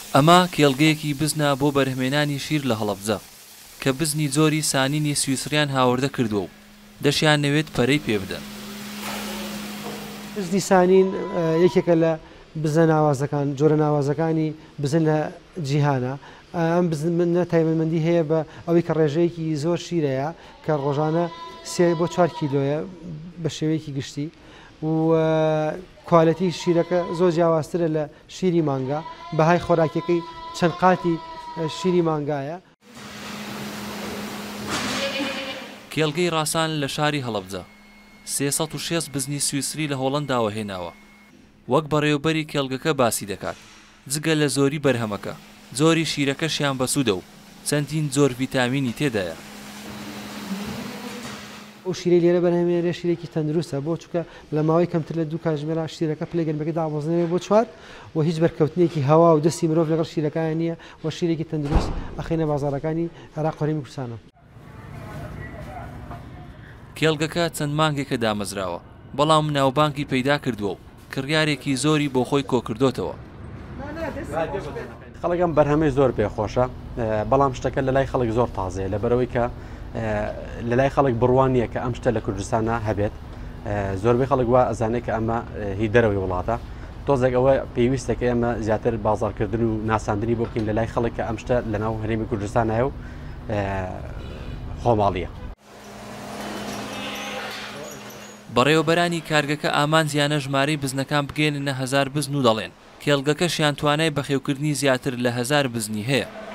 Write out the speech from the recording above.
ئەمە کێڵگەیەکی بزنە بۆ بەرهەمێنانی شیر لە هەڵەبجە کە بزنی جۆری سانینی سویسریان هاوردە کردووە و دەشیان نەوێت پەرەی پێ بدەن. بزنی سانین یەکێکە لە بزە ناوازەکان جۆرە ناوازەکانی بزن لە جیهانە. ئەم بزنە تایبەتمەندی هەیە بە ئەوەی کە ڕێژەیەکی زۆر شیرەیە کە ڕۆژانە 3 بۆ 4 کیلۆیە بە شێوەیەکی گشتی و کوالەتی شیرەکە زۆر جیاوازترە لە شیری مانگا بەهای خۆراکەکەی چەند قاتی شیری مانگایە. کێڵگەی ڕاسان لە شاری هەڵەبجە 306 بزنی سویسری لە هۆڵەنداوە هێناوە. وەک بەڕێوەبەری کێڵگەکە باسی دەکات جگە لە زۆری بەرهەمەکە زۆری شیرەکەشیان بەسوودە و چەندین زۆر ڤیتامینی تێدایە. ئەو شیرەی لێرە بەرهەمێنێ شیرێکی تەندروستە بۆ چونکە لە ماوەی کەمتر لە 2 کاتژمێرە شیرەکە پلەگەنبەکە دابەزێنێ بۆ 4 و هیچ بەرکەوتنێکی هەوا و دەستی مرۆڤ لەگەڵ شیرەکان نییە و شیرێکی تەندروست ئەخینە بازاڕەکانی عێراق و هەرێمی کوردستانە. کێڵگەکە چەند مانگێکە دامەزراوە بەڵام ناوبانگی پەیدا کردووە و کڕیارێکی زۆری بۆ خۆی کۆکردوتەوە. خەڵکم بەرهەمەی زۆر پێخۆشە بەڵام شتەکە لە لای خەڵک زۆر تازەیە لەبەرەوەی کە لە لای خەڵک بڕوان نییە کە ئەم شتە لە کوردستانە هەبێت. زۆربەی خەڵک وا ئەزانێت کە ئەمە هی دەرەوەی وڵاتە تۆزێک ئەوە پێویستەکە ئێمە زیاتر بازارکردن و ناساندنی بۆ بکەین لە لای خەڵک کە ئەم شتە لە ناو هەرێمی کوردستانە و خۆماڵیە. بەڕێوەبەرانی کارگەکە ئامانجیانە ژمارەی بزنەکان بگەێننە 1000 بزن و دەڵێن کێڵگەکەشیان توانای بەخێوکردنی زیاتر لە 1000 بزنی هەیە.